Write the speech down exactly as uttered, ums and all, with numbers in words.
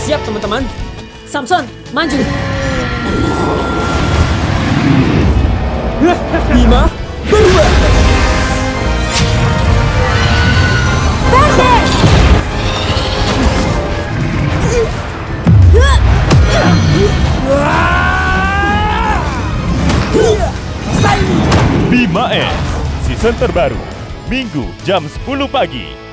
Siap teman-teman. Samson, maju. Bima, berubah. Thunder! Bima X, season terbaru, Minggu jam sepuluh pagi.